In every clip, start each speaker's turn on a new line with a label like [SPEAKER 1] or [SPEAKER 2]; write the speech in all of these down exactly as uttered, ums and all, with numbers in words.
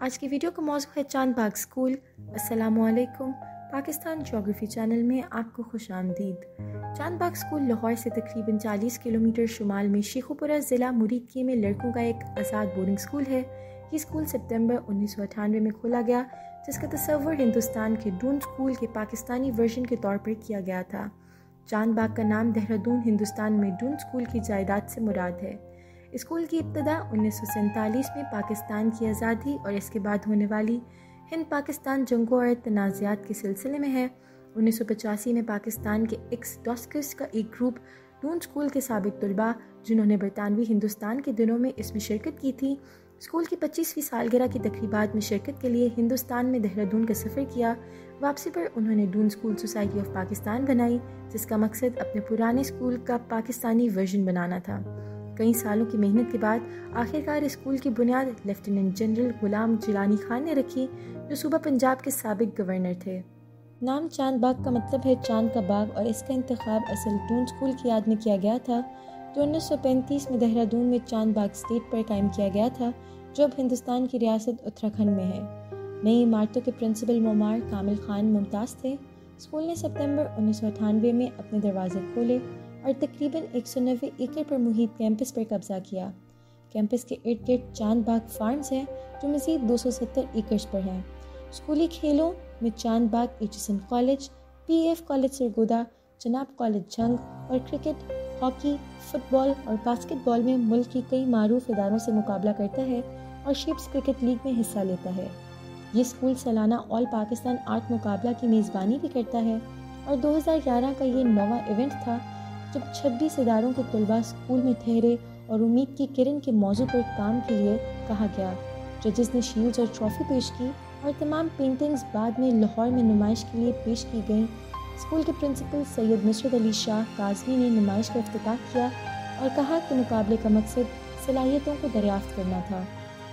[SPEAKER 1] آج کی ویڈیو کا موضوع ہے چاند باغ اسکول۔ السلام علیکم، پاکستان جغرافی چینل میں آپ کو خوش آمدید۔ چاند باغ اسکول لاہور سے تقریباً چالیس کلومیٹر شمال میں شیخوپورہ ضلع مرید میں لڑکوں کا ایک آزاد بورڈنگ اسکول ہے۔ یہ اسکول ستمبر انیس سو اٹھانوے میں کھولا گیا، جس کا تصور ہندوستان کے ڈون اسکول کے پاکستانی ورژن کے طور پر کیا گیا تھا۔ چاند باغ کا نام دہرادون ہندوستان میں ڈون اسکول کی جائیداد سے مراد ہے۔ اسکول کی ابتدا انیس سو سینتالیس میں پاکستان کی آزادی اور اس کے بعد ہونے والی ہند پاکستان جنگوں اور تنازعات کے سلسلے میں ہے۔ انیس سو پچاسی میں پاکستان کے ایکس ڈاسکس کا ایک گروپ ڈون اسکول کے سابق طلباء، جنہوں نے برطانوی ہندوستان کے دنوں میں اس میں شرکت کی تھی، اسکول کی پچیسویں سالگرہ کی تقریبات میں شرکت کے لیے ہندوستان میں دہرادون کا سفر کیا۔ واپسی پر انہوں نے ڈون اسکول سوسائٹی آف پاکستان بنائی، جس کا مقصد اپنے پرانے اسکول کا پاکستانی ورژن بنانا تھا۔ کئی سالوں کی محنت کے بعد آخرکار اسکول کی بنیاد لیفٹیننٹ جنرل غلام جیلانی خان نے رکھی، جو صوبہ پنجاب کے سابق گورنر تھے۔ نام چاند باغ کا مطلب ہے چاند کا باغ، اور اس کا انتخاب اصل ڈون اسکول کی یاد میں کیا گیا تھا، جو انیس سو پینتیس میں دہرادون میں چاند باغ اسٹیٹ پر قائم کیا گیا تھا، جو اب ہندوستان کی ریاست اتراکھنڈ میں ہے۔ نئی عمارتوں کے پرنسپل معمار کامل خان ممتاز تھے۔ اسکول نے ستمبر انیس سو اٹھانوے میں اپنے دروازے کھولے اور تقریباً ایک سو نوے ایکڑ پر محیط کیمپس پر قبضہ کیا۔ کیمپس کے ارد گرد چاند باغ فارمز ہیں، جو مزید دو سو ستر ایکڑز پر ہیں۔ اسکولی کھیلوں میں Chand Bagh Aitchison college, P F college Sargodha, جناب کالج جھنگ اور کرکٹ، ہاکی، فٹ بال اور باسکٹ بال میں ملک کی کئی معروف اداروں سے مقابلہ کرتا ہے اور شیپس کرکٹ لیگ میں حصہ لیتا ہے۔ یہ اسکول سالانہ آل پاکستان آرٹ مقابلہ کی میزبانی بھی کرتا ہے، اور دو ہزار گیارہ کا یہ نواں ایونٹ تھا جب چھبیس اداروں کے طلباء اسکول میں ٹھہرے اور امید کی کرن کے موضوع پر کام کے لیے کہا گیا۔ ججز نے شیلڈز اور ٹرافی پیش کی، اور تمام پینٹنگز بعد میں لاہور میں نمائش کے لیے پیش کی گئیں۔ اسکول کے پرنسپل سید نصرت علی شاہ کاظمی نے نمائش کا افتتاح کیا اور کہا کہ مقابلے کا مقصد صلاحیتوں کو دریافت کرنا تھا۔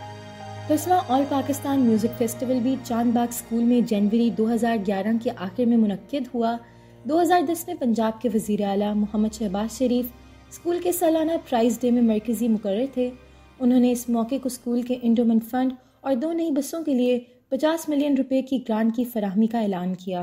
[SPEAKER 1] دسواں آل پاکستان میوزک فیسٹیول بھی چاند باغ اسکول میں جنوری دو ہزار گیارہ کے آخر میں منعقد ہوا۔ دو ہزار دس میں پنجاب کے وزیر اعلیٰ محمد شہباز شریف اسکول کے سالانہ پرائز ڈے میں مرکزی مقرر تھے۔ انہوں نے اس موقع کو اسکول کے انڈومنٹ فنڈ اور دو نئی بسوں کے لیے پچاس ملین روپے کی گرانٹ کی فراہمی کا اعلان کیا۔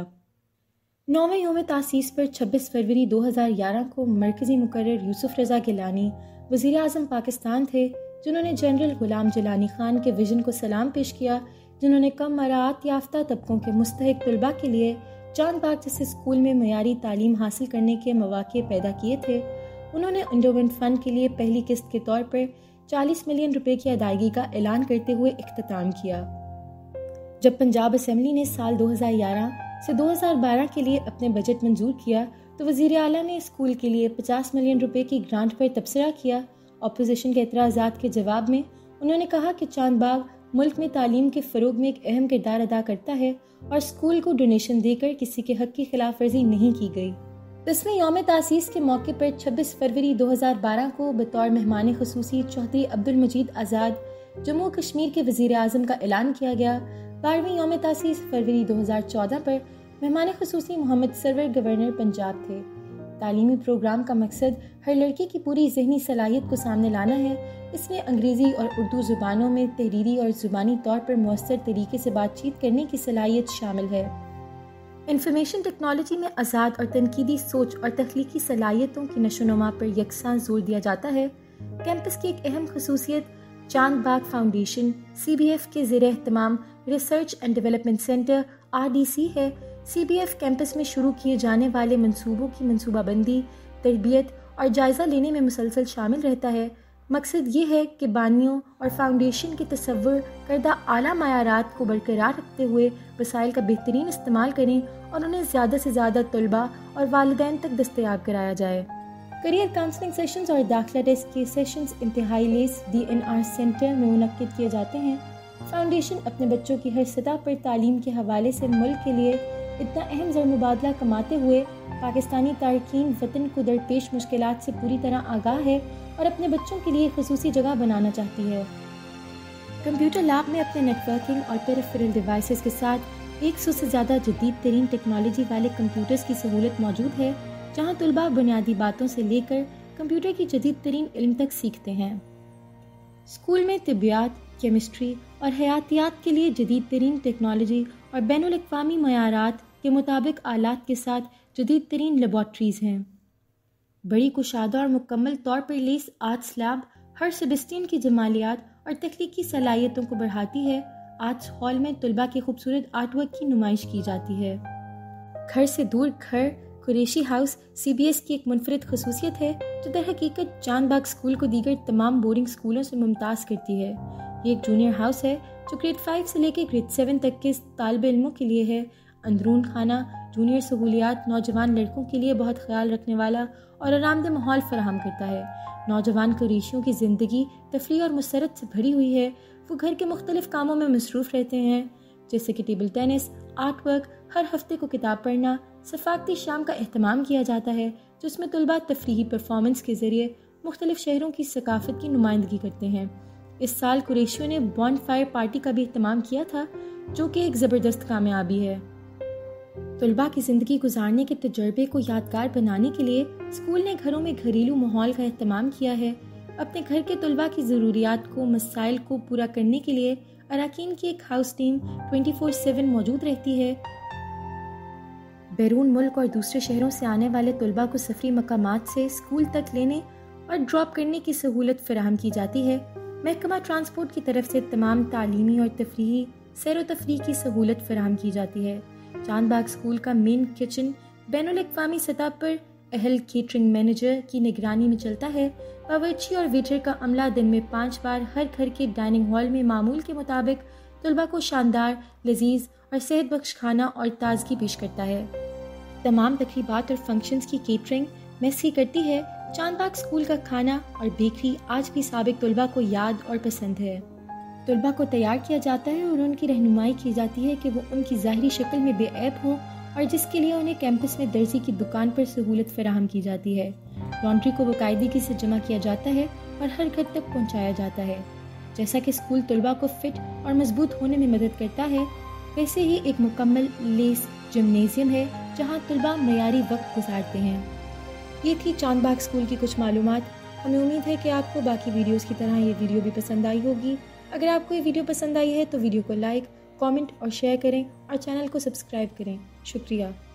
[SPEAKER 1] نویں یوم تاسیس پر چھبیس فروری دو ہزار گیارہ کو مرکزی مقرر یوسف رضا گیلانی وزیر اعظم پاکستان تھے، جنہوں نے جنرل غلام جیلانی خان کے ویژن کو سلام پیش کیا، جنہوں نے کم مراعات یافتہ طبقوں کے مستحق طلباء کے لیے چاند باغ جیسے اسکول میں معیاری تعلیم حاصل کرنے کے مواقع پیدا کیے تھے۔ انہوں نے انڈومنٹ فنڈ کے لیے پہلی قسط کے طور پر چالیس ملین روپے کی ادائیگی کا اعلان کرتے ہوئے اختتام کیا۔ جب پنجاب اسمبلی نے سال دو ہزار گیارہ سے دو ہزار بارہ کے لیے اپنے بجٹ منظور کیا تو وزیر اعلیٰ نے اسکول کے لیے پچاس ملین روپے کی گرانٹ پر تبصرہ کیا۔ اپوزیشن کے اعتراضات کے جواب میں انہوں نے کہا کہ چاند باغ ملک میں تعلیم کے فروغ میں ایک اہم کردار ادا کرتا ہے اور اسکول کو ڈونیشن دے کر کسی کے حق کی خلاف ورزی نہیں کی گئی۔ دسویں یوم تاسیس کے موقع پر چھبیس فروری دو ہزار بارہ کو بطور مہمان خصوصی چودھری عبدالمجید آزاد جموں کشمیر کے وزیر اعظم کا اعلان کیا گیا۔ بارہویں یوم تاسیس فروری دو ہزار چودہ پر مہمان خصوصی محمد سرور گورنر پنجاب تھے۔ تعلیمی پروگرام کا مقصد ہر لڑکی کی پوری ذہنی صلاحیت کو سامنے لانا ہے۔ اس میں انگریزی اور اردو زبانوں میں تحریری اور زبانی طور پر مؤثر طریقے سے بات چیت کرنے کی صلاحیت شامل ہے۔ انفارمیشن ٹیکنالوجی میں آزاد اور تنقیدی سوچ اور تخلیقی صلاحیتوں کی نشو و نما پر یکساں زور دیا جاتا ہے۔ کیمپس کی ایک اہم خصوصیت چاند باغ فاؤنڈیشن سی بی ایف کے زیر اہتمام research and development centre R D C ہے۔ سی بی ایف کیمپس میں شروع کیے جانے والے منصوبوں کی منصوبہ بندی، تربیت اور جائزہ لینے میں مسلسل شامل رہتا ہے۔ مقصد یہ ہے کہ بانیوں اور فاؤنڈیشن کے تصور کردہ اعلیٰ معیارات کو برقرار رکھتے ہوئے وسائل کا بہترین استعمال کریں اور انہیں زیادہ سے زیادہ طلباء اور والدین تک دستیاب کرایا جائے۔ کریئر کاؤنسلنگ سیشنز اور داخلہ ٹیسٹ کے سیشنز انتہائی لیس ڈی این آر سینٹر میں منعقد کیے جاتے ہیں۔ فاؤنڈیشن اپنے بچوں کی ہر سطح پر تعلیم کے حوالے سے ملک کے لیے اتنا اہم زر مبادلہ کماتے ہوئے پاکستانی تارکین وطن کو درپیش مشکلات سے پوری طرح آگاہ ہے اور اپنے بچوں کے لیے خصوصی جگہ بنانا چاہتی ہے۔ کمپیوٹر لیب میں اپنے نیٹ ورکنگ اور پیریفرل ڈیوائسز کے ساتھ ایک سو سے زیادہ جدید ترین ٹیکنالوجی والے کمپیوٹرز کی سہولت موجود ہے، جہاں طلباء بنیادی باتوں سے لے کر کمپیوٹر کی جدید ترین علم تک سیکھتے ہیں۔ اسکول میں طبیات، کیمسٹری اور حیاتیات کے لیے جدید ترین ٹیکنالوجی اور بین الاقوامی معیارات کے مطابق آلات کے ساتھ جدید ترین لیبارٹریز ہیں۔ بڑی کشادہ اور مکمل طور پر لیس آرٹس لیب ہر سیبسٹین کی جمالیات اور تخلیقی صلاحیتوں کو بڑھاتی ہے۔ آرٹس ہال میں طلباء کے خوبصورت آرٹ ورک کی نمائش کی جاتی ہے۔ گھر سے دور گھر Qureshi house C B S کی ایک منفرد خصوصیت ہے جو در حقیقت چاند باغ اسکول کو دیگر تمام بورڈنگ اسکولوں سے ممتاز کرتی ہے۔ یہ ایک جونیئر ہاؤس ہے جو گریڈ فائیو سے لے کے گریڈ سیون تک کے طالب علموں کے لیے ہے۔ اندرون خانہ جونیئر سہولیات نوجوان لڑکوں کے لیے بہت خیال رکھنے والا اور آرام دہ ماحول فراہم کرتا ہے۔ نوجوان قریشیوں کی زندگی تفریح اور مسرت سے بھری ہوئی ہے۔ وہ گھر کے مختلف کاموں میں مصروف رہتے ہیں جیسے کہ ٹیبل ٹینس، آرٹ ورک، ہر ہفتے کو کتاب پڑھنا۔ ثقافتی شام کا اہتمام کیا جاتا ہے جس میں طلباء تفریحی پرفارمنس کے ذریعے مختلف شہروں کی ثقافت کی نمائندگی کرتے ہیں۔ اس سال قریشیوں نے بون فائر پارٹی کا بھی اہتمام کیا تھا جو کہ ایک زبردست کامیابی ہے۔ طلباء کی زندگی گزارنے کے تجربے کو یادگار بنانے کے لیے اسکول نے گھروں میں گھریلو ماحول کا اہتمام کیا ہے۔ اپنے گھر کے طلباء کی ضروریات کو مسائل کو پورا کرنے کے لیے اراکین کی ایک house team twenty four seven موجود رہتی ہے۔ بیرون ملک اور دوسرے شہروں سے آنے والے طلباء کو سفری مقامات سے اسکول تک لینے اور ڈراپ کرنے کی سہولت فراہم کی جاتی ہے۔ محکمہ ٹرانسپورٹ کی طرف سے تمام تعلیمی اور تفریحی سیر و تفریح کی سہولت فراہم کی جاتی ہے۔ چاند باغ اسکول کا مین کچن بین الاقوامی سطح پر اہل کیٹرنگ مینیجر کی نگرانی میں چلتا ہے۔ باورچی اور ویٹر کا عملہ دن میں پانچ بار ہر گھر کے ڈائننگ ہال میں معمول کے مطابق طلباء کو شاندار، لذیذ اور صحت بخش کھانا اور تازگی پیش کرتا ہے۔ تمام تقریبات اور فنکشنز کی کیٹرنگ میس ہی کرتی ہے۔ چاند باغ اسکول کا کھانا اور بیکری آج بھی سابق طلباء کو یاد اور پسند ہے۔ طلباء کو تیار کیا جاتا ہے اور ان کی رہنمائی کی جاتی ہے کہ وہ ان کی ظاہری شکل میں بے عیب ہوں، اور جس کے لیے انہیں کیمپس میں درزی کی دکان پر سہولت فراہم کی جاتی ہے۔ لانڈری کو باقاعدگی سے جمع کیا جاتا ہے اور ہر گھر تک پہنچایا جاتا ہے۔ جیسا کہ اسکول طلباء کو فٹ اور مضبوط ہونے میں مدد کرتا ہے، ویسے ہی ایک مکمل لیس جمنیزیم ہے جہاں طلباء معیاری وقت گزارتے ہیں۔ یہ تھی چاند باغ اسکول کی کچھ معلومات۔ ہمیں امید ہے کہ آپ کو باقی ویڈیوز کی طرح یہ ویڈیو بھی پسند آئی ہوگی۔ اگر آپ کو یہ ویڈیو پسند آئی ہے تو ویڈیو کو لائک، کامنٹ اور شیئر کریں اور چینل کو سبسکرائب کریں۔ شکریہ۔